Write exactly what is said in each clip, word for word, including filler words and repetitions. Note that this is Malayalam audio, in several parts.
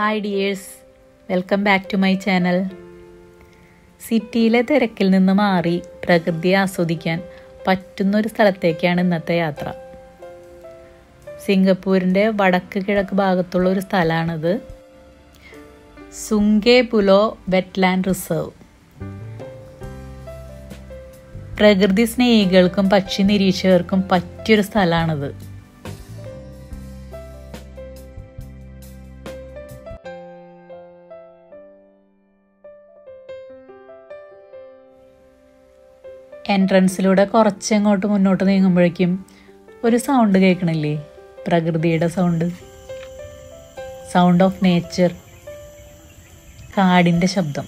Hi dears, welcome back to my channel. സിറ്റിയിലെ തിരക്കിൽ നിന്ന് മാറി പ്രകൃതിയെ ആസ്വദിക്കാൻ പറ്റുന്നൊരു സ്ഥലത്തേക്കാണ് ഇന്നത്തെ യാത്ര. സിംഗപ്പൂരിൻ്റെ വടക്ക് കിഴക്ക് ഭാഗത്തുള്ള ഒരു സ്ഥലമാണിത്. Sungei Buloh wetland reserve. പ്രകൃതി സ്നേഹികൾക്കും പക്ഷി നിരീക്ഷകർക്കും പറ്റിയൊരു സ്ഥലമാണിത്. എൻട്രൻസിലൂടെ കുറച്ചങ്ങോട്ട് മുന്നോട്ട് നീങ്ങുമ്പോഴേക്കും ഒരു സൗണ്ട് കേൾക്കണില്ലേ? പ്രകൃതിയുടെ സൗണ്ട്, സൗണ്ട് ഓഫ് നേച്ചർ, കാടിൻ്റെ ശബ്ദം.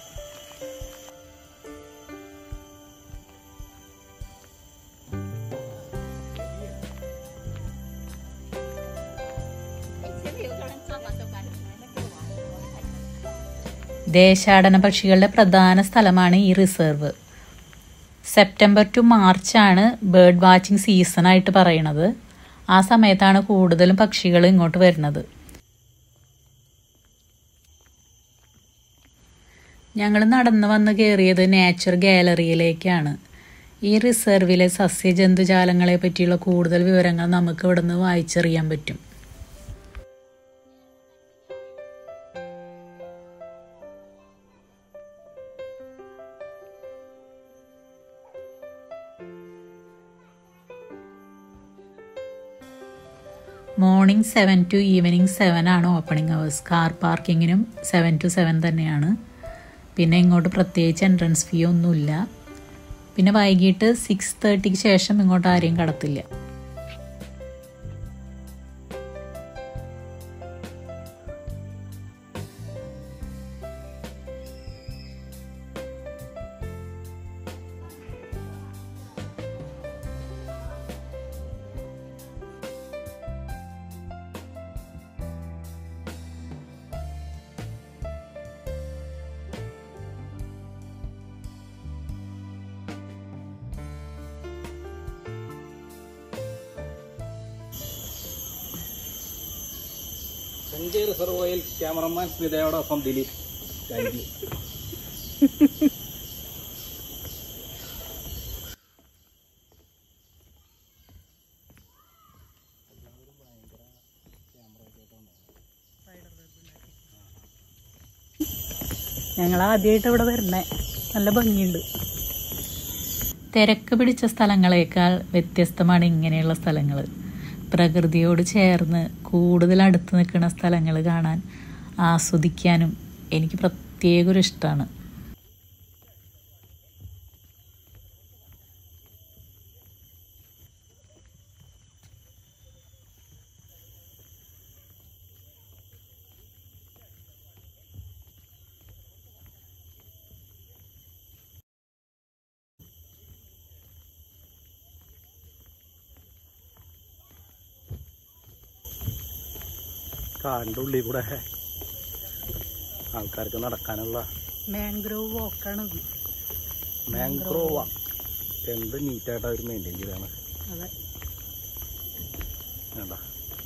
ദേശാടന പക്ഷികളുടെ പ്രധാന സ്ഥലമാണ് ഈ റിസർവ്. സെപ്റ്റംബർ ടു മാർച്ചാണ് ബേർഡ് വാച്ചിങ് സീസണായിട്ട് പറയണത്. ആ സമയത്താണ് കൂടുതലും പക്ഷികൾ ഇങ്ങോട്ട് വരുന്നത്. ഞങ്ങൾ നടന്നു വന്ന് കയറിയത് നേച്ചർ ഗാലറിയിലേക്കാണ്. ഈ റിസർവിലെ സസ്യജന്തുജാലങ്ങളെ പറ്റിയുള്ള കൂടുതൽ വിവരങ്ങൾ നമുക്ക് ഇവിടെ നിന്ന് വായിച്ചറിയാൻ പറ്റും. Morning seven to evening seven ആണ് ഓപ്പണിംഗ് അവേഴ്സ്. കാർ പാർക്കിങ്ങിനും സെവൻ ടു സെവൻ തന്നെയാണ്. പിന്നെ ഇങ്ങോട്ട് പ്രത്യേകിച്ച് എൻട്രൻസ് ഫീ ഒന്നുമില്ല. പിന്നെ വൈകിട്ട് സിക്സ് തേർട്ടിക്ക് ശേഷം ഇങ്ങോട്ട് ആരെയും കടത്തില്ല. Sungei Reservoir cameraman സ്മിതയോടൊപ്പം ദിലീപ്. Thank you. ഞങ്ങൾ ആദ്യമായിട്ട് ഇവിടെ വരണേ. നല്ല ഭംഗിയുണ്ട്. തിരക്ക് പിടിച്ച സ്ഥലങ്ങളേക്കാൾ വ്യത്യസ്തമാണ് ഇങ്ങനെയുള്ള സ്ഥലങ്ങൾ. പ്രകൃതിയോട് ചേർന്ന് കൂടുതൽ അടുത്ത് നിൽക്കുന്ന സ്ഥലങ്ങൾ കാണാൻ ആസ്വദിക്കാനും എനിക്ക് പ്രത്യേക ഒരു ഇഷ്ടമാണ്. കാടിൻ്റെ ഉള്ളിൽ കൂടെ ആൾക്കാർക്ക് നടക്കാനുള്ള മാംഗ്രോവ് വാക്കാണത്. മാംഗ്രോവ എന്ത് നീറ്റായിട്ട് അവർ മെയിൻറ്റെയിൻ ചെയ്താണ്. അതെ, വേണ്ട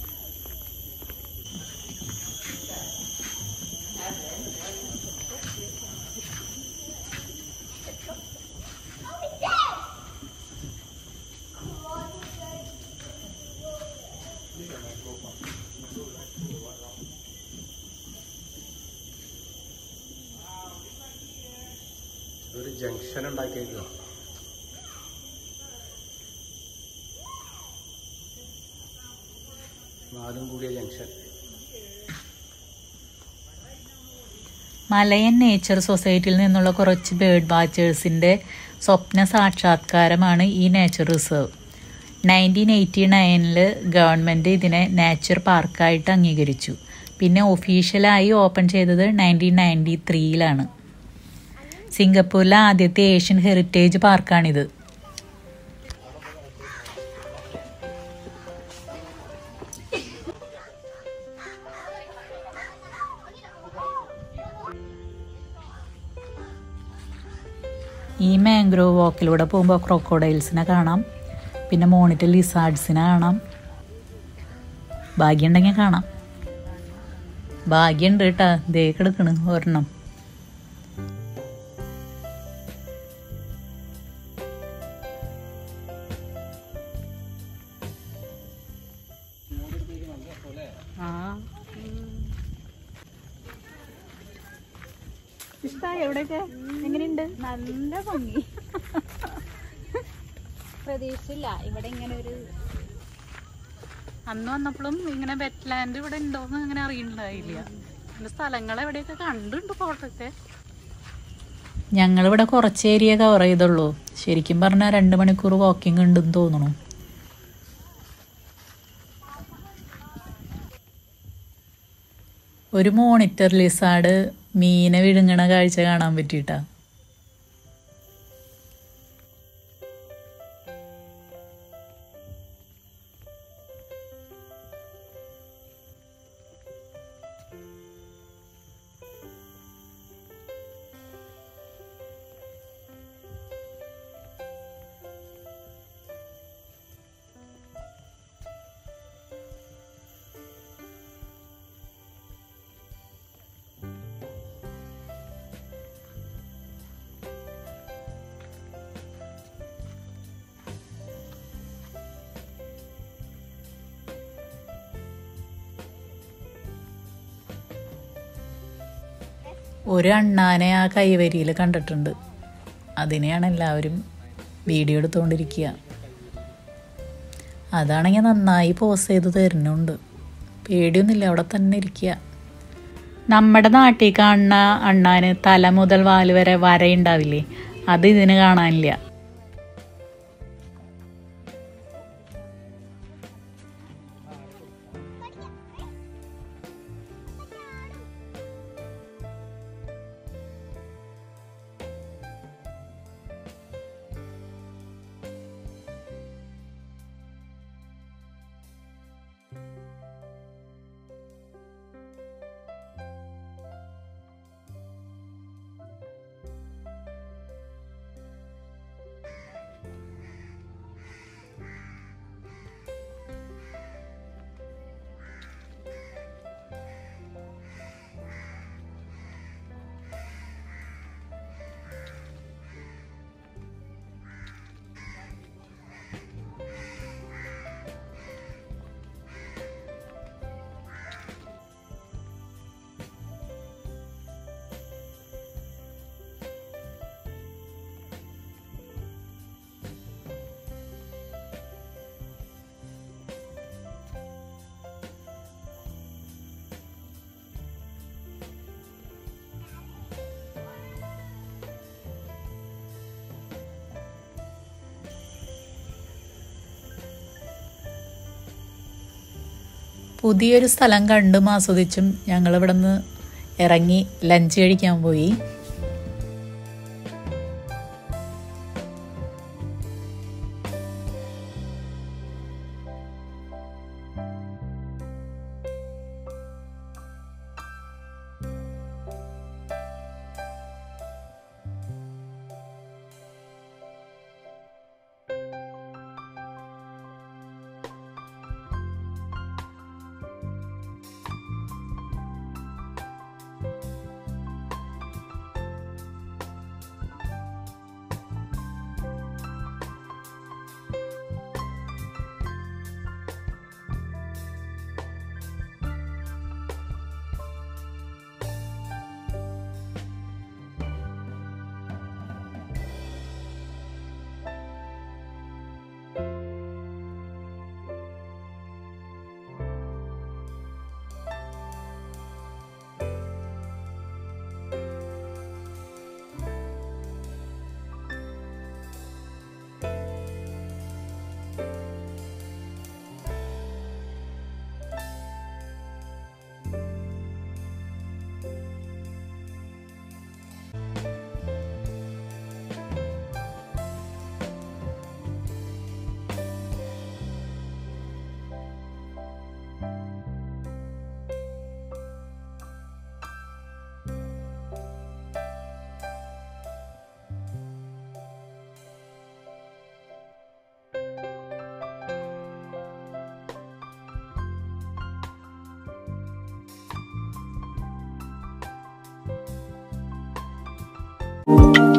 ഒരു ജംഗ്ഷൻ ഉണ്ടാക്കിയേക്കുക. നാലും കൂടിയ ജംഗ്ഷൻ. മലയൻ നേച്ചർ സൊസൈറ്റിയിൽ നിന്നുള്ള കുറച്ച് ബേർഡ് വാച്ചേഴ്സിൻ്റെ സ്വപ്ന സാക്ഷാത്കാരമാണ് ഈ നേച്ചർ റിസർവ്. നയൻറ്റീൻ എയ്റ്റി നയനിൽ ഗവൺമെൻറ് ഇതിനെ നേച്ചർ പാർക്കായിട്ട് അംഗീകരിച്ചു. പിന്നെ ഒഫീഷ്യലായി ഓപ്പൺ ചെയ്തത് നയൻറ്റീൻ നയൻറ്റി ത്രീയിലാണ്. സിംഗപ്പൂരിലെ ആദ്യത്തെ ഏഷ്യൻ ഹെറിറ്റേജ് പാർക്കാണിത്. ഈ മാംഗ്രോവ് വാക്കിലൂടെ പോകുമ്പോൾ ക്രോക്കോഡൈൽസിനെ കാണാം. പിന്നെ മോണിറ്റർ ലിസാർഡ്സിനെ കാണാം. ഭാഗ്യമുണ്ടെങ്കിൽ കാണാം. ഭാഗ്യമുണ്ട് കേട്ടാ, ദേ കിടക്കണ് ഒരെണ്ണം. ഇഷ്ടായി എവിടെയൊക്കെ? എങ്ങനെയുണ്ട്? നല്ല ഭംഗി. പ്രതീക്ഷിച്ചില്ല ഇവിടെ ഇങ്ങനെ ഒരു. അന്ന് വന്നപ്പോഴും ഇങ്ങനെ വെറ്റ്ലാൻഡ് ഇവിടെ ഉണ്ടോന്ന് അങ്ങനെ അറിയണ്ടായില്ല. പിന്നെ സ്ഥലങ്ങൾ എവിടെയൊക്കെ കണ്ടുണ്ട് ഫോട്ടോക്കെ. ഞങ്ങളിവിടെ കുറച്ച് ഏരിയ കവർ ചെയ്തുള്ളൂ. ശരിക്കും പറഞ്ഞാൽ രണ്ട് മണിക്കൂർ വാക്കിംഗ് ഉണ്ടെന്ന് തോന്നുന്നു. ഒരു മോണിറ്റർ ലിസാർഡ് മീനെ വിഴുങ്ങണ കാഴ്ച കാണാൻ പറ്റിയിട്ടാ. ഒരു അണ്ണാനെ ആ കൈവരിയിൽ കണ്ടിട്ടുണ്ട്. അതിനെയാണ് എല്ലാവരും വീഡിയോ എടുത്തുകൊണ്ടിരിക്കുക. അതാണെങ്കിൽ നന്നായി പോസ് ചെയ്ത് തരുന്നുണ്ട്. പേടിയൊന്നുമില്ല, അവിടെ തന്നെ ഇരിക്കുക. നമ്മുടെ നാട്ടിൽ കാണുന്ന അണ്ണാന് തല മുതൽ വാല് വരെ വരയുണ്ടാവില്ലേ, അത് ഇതിന് കാണാനില്ല. പുതിയൊരു സ്ഥലം കണ്ടും ആസ്വദിച്ചും ഞങ്ങളിവിടെ നിന്ന് ഇറങ്ങി ലഞ്ച് കഴിക്കാൻ പോയി. ബൈ.